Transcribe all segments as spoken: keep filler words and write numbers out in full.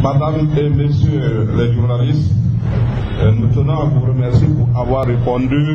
Madame et Messieurs les journalistes, nous tenons à vous remercier pour avoir répondu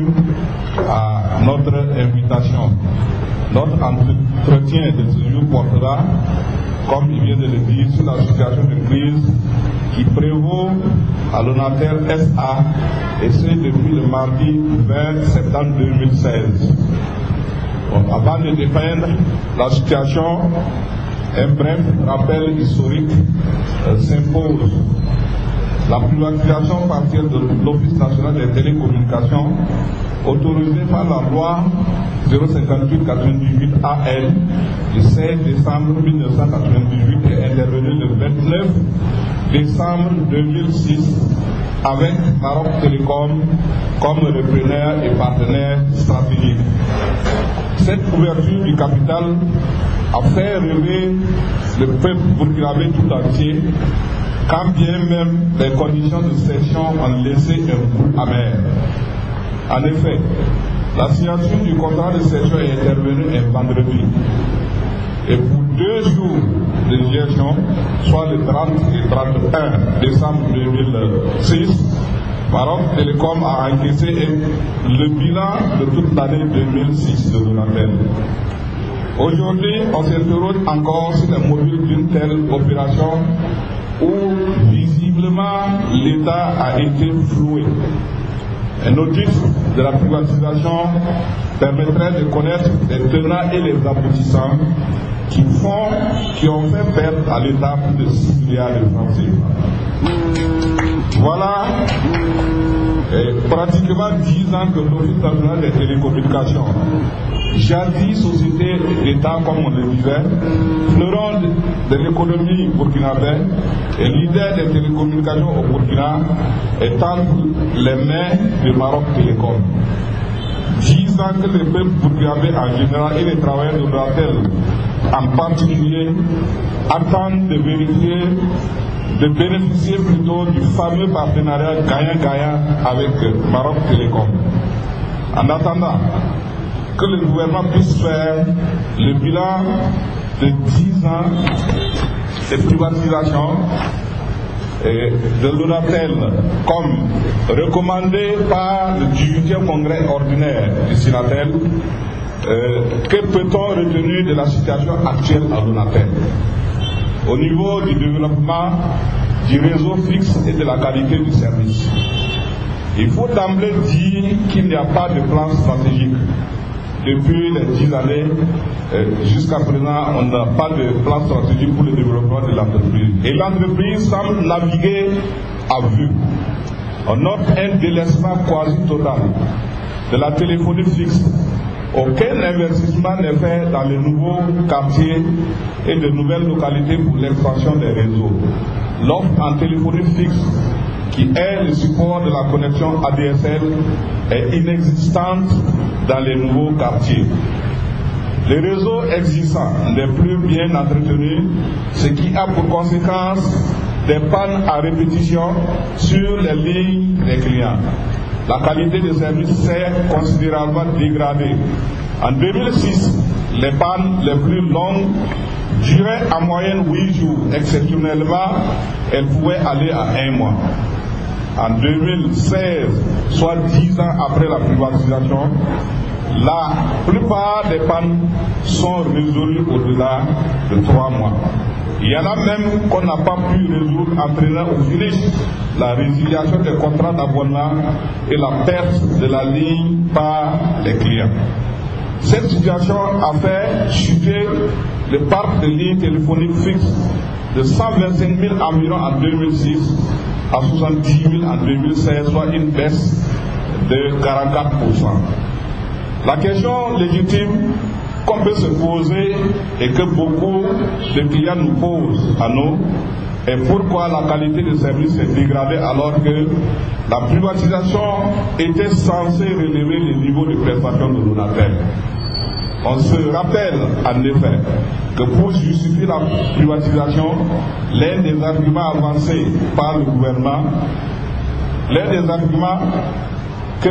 à notre invitation. Notre entretien de ce jour portera, comme il vient de le dire, sur la situation de crise qui prévaut à l'Onatel S A, et c'est depuis le mardi vingt septembre deux mille seize. Bon, avant de dépeindre la situation, un bref rappel historique euh, s'impose. La privatisation partielle de l'Office national des télécommunications, autorisée par la loi zéro cinquante-huit quatre-vingt-dix-huit A L du seize décembre mille neuf cent quatre-vingt-dix-huit, est intervenue le vingt-neuf décembre deux mille six avec Maroc Télécom comme repreneur et partenaire stratégique. Cette ouverture du capital a fait rêver le peuple burkinabé tout entier, quand bien même les conditions de cession ont laissé un goût amer. En effet, la signature du contrat de cession est intervenue un vendredi. Et pour deux jours de gestion, soit le trente et trente et un décembre deux mille six, Maroc Télécom a encaissé le bilan de toute l'année deux mille six de l'Onatel. Aujourd'hui, on s'interroge encore sur les modules d'une telle opération où visiblement l'État a été floué. Un audit de la privatisation permettrait de connaître les tenants et les aboutissants qui font, qui ont fait perdre à l'État plus de six milliards de francs C F A. Voilà et pratiquement dix ans que l'Office national des télécommunications, jadis société d'État comme on le disait, fleuron de, de l'économie burkinabé et leader des télécommunications au Burkina, est entre les mains de Maroc Télécom. Dix ans que les peuples burkinabés en général et les travailleurs de l'Onatel en particulier attendent de vérifier, de bénéficier plutôt du fameux partenariat gagnant-gagnant avec Maroc Télécom. En attendant que le gouvernement puisse faire le bilan de dix ans de privatisation et de l'Onatel, comme recommandé par le dix-huitième congrès ordinaire du Sinatel, euh, que peut-on retenir de la situation actuelle à l'Onatel au niveau du développement du réseau fixe et de la qualité du service? Il faut d'emblée dire qu'il n'y a pas de plan stratégique. Depuis les dix années, euh, jusqu'à présent, on n'a pas de plan stratégique pour le développement de l'entreprise. Et l'entreprise semble naviguer à vue. On note un délaissement quasi total de la téléphonie fixe. Aucun investissement n'est fait dans les nouveaux quartiers et de nouvelles localités pour l'expansion des réseaux. L'offre en téléphonie fixe, qui est le support de la connexion A D S L, est inexistante dans les nouveaux quartiers. Le réseau existant n'est plus bien entretenu, ce qui a pour conséquence des pannes à répétition sur les lignes des clients. La qualité des services s'est considérablement dégradée. En deux mille six, les pannes les plus longues duraient en moyenne huit jours. Exceptionnellement, elles pouvaient aller à un mois. En deux mille seize, soit dix ans après la privatisation, la plupart des pannes sont résolues au-delà de trois mois. Il y en a même qu'on n'a pas pu résoudre, entraînant au finish la résiliation des contrats d'abonnement et la perte de la ligne par les clients. Cette situation a fait chuter le parc de lignes téléphoniques fixes de cent vingt-cinq mille environ en deux mille six à soixante-dix mille en deux mille seize, soit une baisse de quarante-quatre pour cent. La question légitime qu'on peut se poser et que beaucoup de clients nous posent à nous est pourquoi la qualité de service s'est dégradée alors que la privatisation était censée relever le niveau de prestation de l'Onatel. On se rappelle en effet que pour justifier la privatisation, l'un des arguments avancés par le gouvernement, l'un des arguments que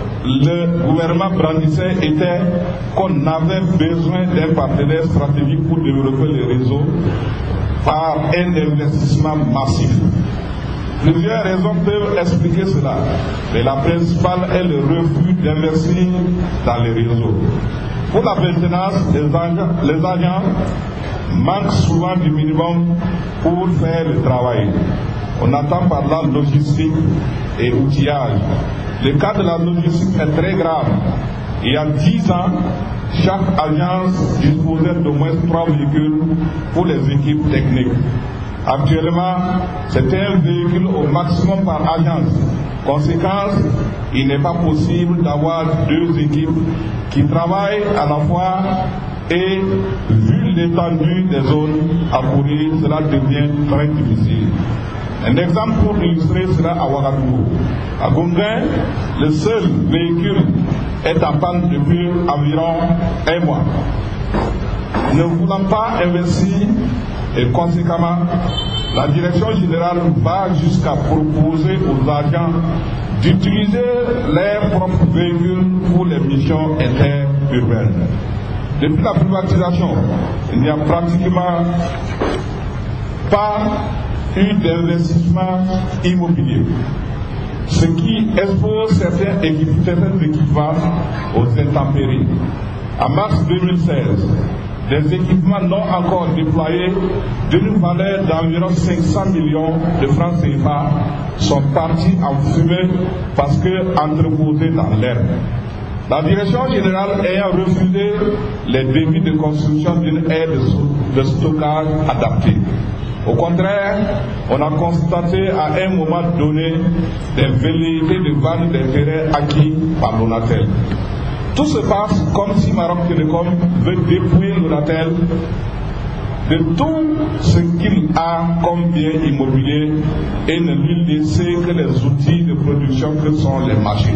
le gouvernement brandissait était qu'on avait besoin d'un partenaire stratégique pour développer les réseaux par un investissement massif. Plusieurs raisons peuvent expliquer cela, mais la principale est le refus d'investir dans les réseaux. Pour la maintenance, les agents, les agents manquent souvent du minimum pour faire le travail. On attend par là logistique et outillage. Le cas de la logistique est très grave. Il y a dix ans, chaque agence disposait d'au moins trois véhicules pour les équipes techniques. Actuellement, c'est un véhicule au maximum par agence. Conséquence, il n'est pas possible d'avoir deux équipes qui travaillent à la fois et, vu l'étendue des zones à courir, cela devient très difficile. Un exemple pour illustrer cela à Ouagadougou. À Gonguin, le seul véhicule est en panne depuis environ un mois. Ne voulant pas investir, et conséquemment, la direction générale va jusqu'à proposer aux agents d'utiliser leurs propres véhicules pour les missions interurbaines. Depuis la privatisation, il n'y a pratiquement pas eu d'investissement immobilier, ce qui expose certains équipements aux intempéries. En mars deux mille seize, des équipements non encore déployés d'une valeur d'environ cinq cents millions de francs C F A sont partis en fumée parce que entreposés dans l'air. La direction générale ayant refusé les débits de construction d'une aire de stockage adaptée. Au contraire, on a constaté à un moment donné des velléités de vente des terrains acquis par l'ONATEL. Tout se passe comme si Maroc Télécom veut dépouiller l'ONATEL de tout ce qu'il a comme bien immobilier et ne lui laisser que les outils de production que sont les machines.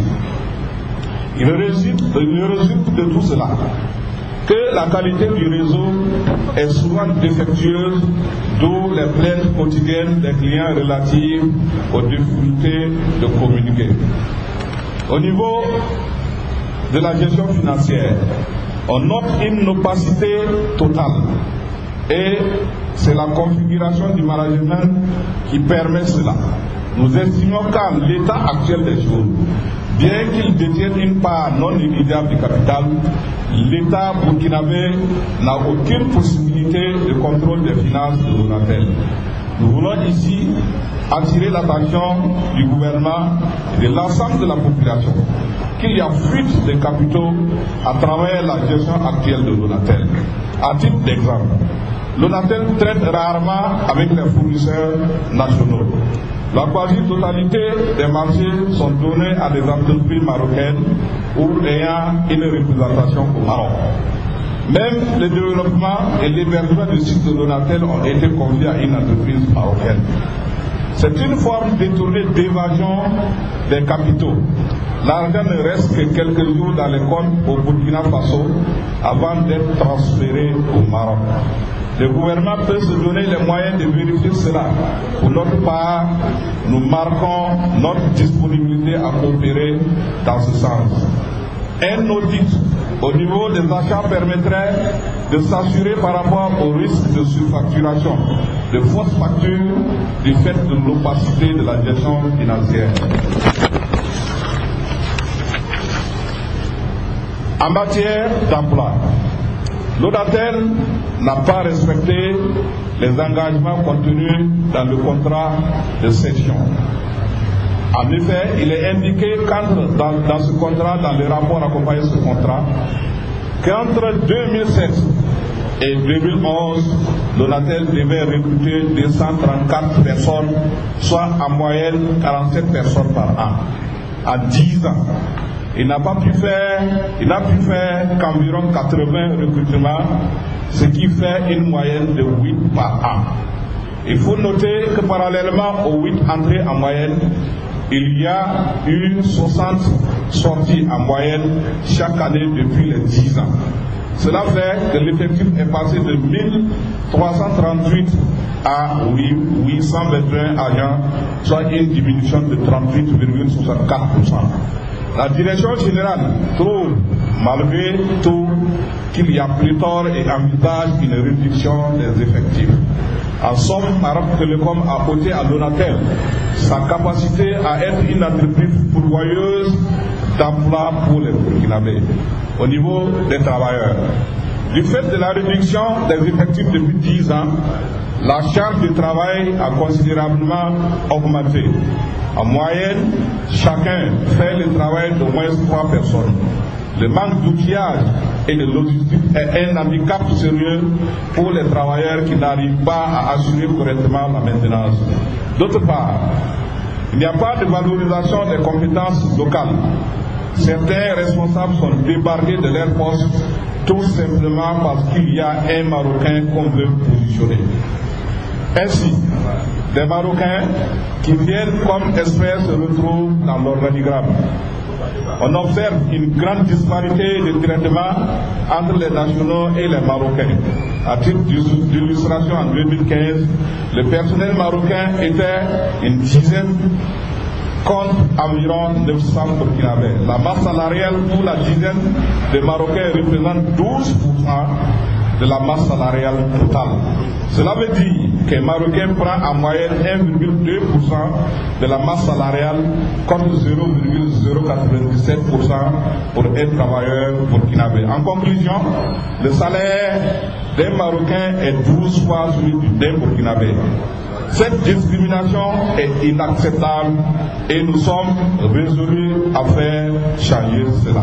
Il résulte, il résulte de tout cela que la qualité du réseau est souvent défectueuse, d'où les plaintes quotidiennes des clients relatives aux difficultés de communiquer. Au niveau de la gestion financière, on note une opacité totale et c'est la configuration du management qui permet cela. Nous estimons qu'en l'état actuel des choses, bien qu'il détienne une part non négligeable du capital, l'État burkinabé n'a aucune possibilité de contrôle des finances de l'ONATEL. Nous voulons ici attirer l'attention du gouvernement et de l'ensemble de la population qu'il y a fuite de capitaux à travers la gestion actuelle de l'ONATEL. À titre d'exemple, l'ONATEL traite rarement avec les fournisseurs nationaux. La quasi-totalité des marchés sont donnés à des entreprises marocaines ou ayant une représentation au Maroc. Même le développement et l'hébergement du site de l'ONATEL ont été confiés à une entreprise marocaine. C'est une forme détournée d'évasion des capitaux. L'argent ne reste que quelques jours dans les comptes au Burkina Faso avant d'être transféré au Maroc. Le gouvernement peut se donner les moyens de vérifier cela. Pour notre part, nous marquons notre disponibilité à coopérer dans ce sens. Un audit au niveau des achats permettrait de s'assurer par rapport au risque de surfacturation, de fausses factures du fait de l'opacité de la gestion financière. En matière d'emploi, l'ONATEL n'a pas respecté les engagements contenus dans le contrat de cession. En effet, il est indiqué qu'entre dans, dans ce contrat, dans le rapport accompagnant ce contrat, qu'entre deux mille sept et deux mille onze, l'ONATEL devait recruter deux cent trente-quatre personnes, soit en moyenne quarante-sept personnes par an, à dix ans. Il n'a pas pu faire, il n'a pu faire qu'environ quatre-vingts recrutements, ce qui fait une moyenne de huit par an. Il faut noter que parallèlement aux huit entrées en moyenne, il y a eu soixante sorties en moyenne chaque année depuis les dix ans. Cela fait que l'effectif est passé de mille trois cent trente-huit à huit cent vingt et un agents, soit une diminution de trente-huit virgule soixante-quatre pour cent. La direction générale trouve, malgré tout, qu'il y a pléthore et envisage une réduction des effectifs. En somme, Maroc Télécom a ôté à Lonatel sa capacité à être une entreprise pourvoyeuse d'emploi pour les Burkinabés au niveau des travailleurs. Du fait de la réduction des effectifs depuis dix ans, la charge de travail a considérablement augmenté. En moyenne, chacun fait le travail d'au moins trois personnes. Le manque d'outillage et de logistique est un handicap sérieux pour les travailleurs qui n'arrivent pas à assurer correctement la maintenance. D'autre part, il n'y a pas de valorisation des compétences locales. Certains responsables sont débarqués de leur poste tout simplement parce qu'il y a un Marocain qu'on veut positionner. Ainsi, des Marocains qui viennent comme experts se retrouvent dans l'organigramme. On observe une grande disparité de traitement entre les nationaux et les Marocains. À titre d'illustration, en deux mille quinze, le personnel marocain était une dizaine contre environ neuf cents Burkinabés. La masse salariale pour la dizaine de Marocains représente douze pour cent de la masse salariale totale. Cela veut dire qu'un Marocain prend en moyenne un virgule deux pour cent de la masse salariale contre zéro virgule zéro quatre-vingt-dix-sept pour cent pour un travailleur burkinabé. En conclusion, le salaire d'un Marocain est douze fois celui d'un Burkinabé. Cette discrimination est inacceptable et nous sommes résolus à faire changer cela.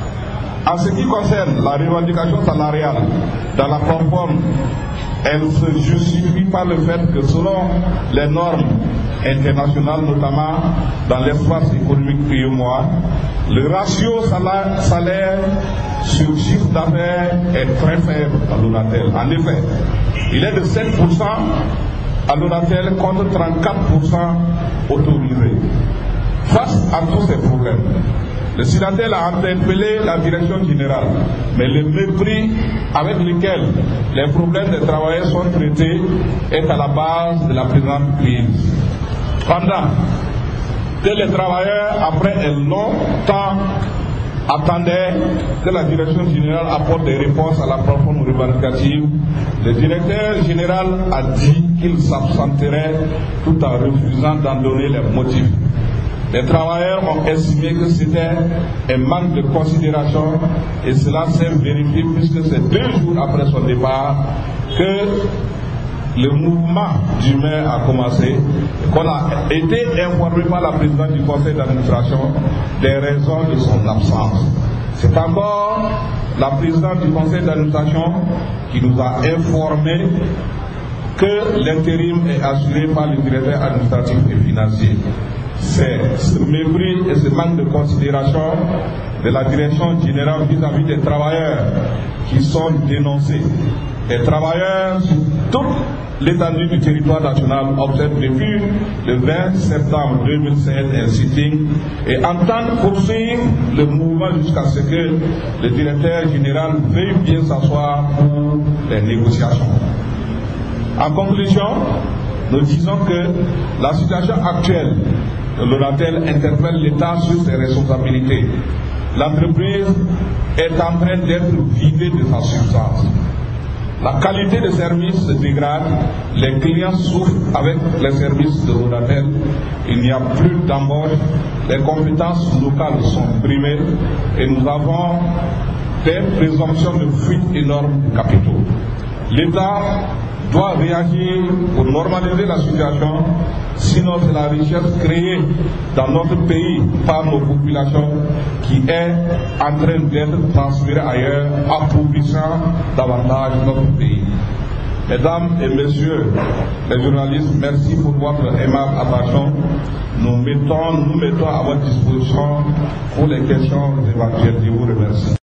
En ce qui concerne la revendication salariale dans la conforme, elle se justifie par le fait que selon les normes internationales, notamment dans l'espace économique U E M O A, le ratio salaire, salaire sur chiffre d'affaires est très faible à Lonatel. En effet, il est de sept pour cent à Lonatel contre trente-quatre pour cent autorisé. Face à tous ces problèmes, le Sinatel a interpellé la direction générale, mais le mépris avec lequel les problèmes des travailleurs sont traités est à la base de la présente crise. Pendant que les travailleurs, après un long temps, attendaient que la direction générale apporte des réponses à la plateforme revendicative, le directeur général a dit qu'il s'absenterait tout en refusant d'en donner les motifs. Les travailleurs ont estimé que c'était un manque de considération et cela s'est vérifié puisque c'est deux jours après son départ que le mouvement d'humain a commencé et qu'on a été informé par la présidente du conseil d'administration des raisons de son absence. C'est encore la présidente du conseil d'administration qui nous a informé que l'intérim est assuré par le directeur administratif et financier. C'est ce mépris et ce manque de considération de la direction générale vis-à-vis des travailleurs qui sont dénoncés. Les travailleurs sur toute l'étendue du territoire national observent depuis le vingt septembre deux mille sept un sitting et entendent poursuivre le mouvement jusqu'à ce que le directeur général veuille bien s'asseoir pour les négociations. En conclusion, nous disons que la situation actuelle de Lonatel interpelle l'État sur ses responsabilités. L'entreprise est en train d'être vidée de sa substance. La qualité de service se dégrade, les clients souffrent avec les services de Lonatel, il n'y a plus d'embauche, les compétences locales sont primées et nous avons des présomptions de fuite énormes de capitaux. L'État doit réagir pour normaliser la situation, sinon c'est la richesse créée dans notre pays par nos populations qui est en train d'être transférée ailleurs, appauvrissant davantage notre pays. Mesdames et messieurs les journalistes, merci pour votre aimable attention. Nous mettons, nous mettons à votre disposition pour les questions éventuelles. Je vous remercie.